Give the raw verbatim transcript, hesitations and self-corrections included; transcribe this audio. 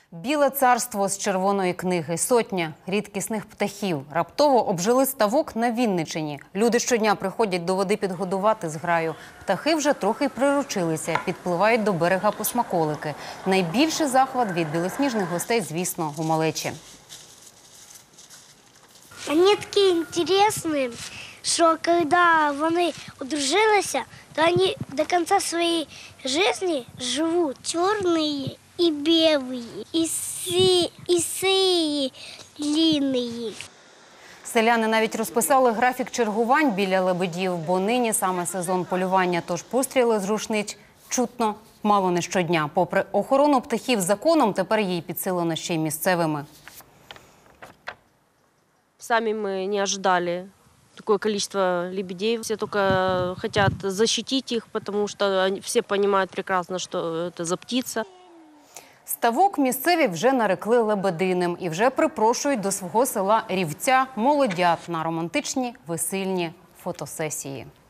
Біле царство з червоної книги. Сотня рідкісних птахів раптово обжили ставок на Вінниччині. Люди щодня приходять до води підгодувати зграю. Птахи вже трохи приручилися, підпливають до берега по смаколики. Найбільший захват від білосніжних гостей, звісно, у малечі. Вони такі інтересні, що коли вони одружилися, то вони до кінця своєї життя живуть чорні і білі, і сі, і сині, длинні. Селяни навіть розписали графік чергувань біля лебедів, бо нині саме сезон полювання, тож постріли з рушниць чутно мало не щодня. Попри охорону птахів законом, тепер їй підсилено ще й місцевими. Сами мы не ожидали такое количество лебедей. Все только хотят защитить их, потому что все понимают прекрасно, что это за птица. Ставок місцеві вже нарекли лебединим і вже припрошують до свого села Рівця молодят на романтичні весільні фотосесії.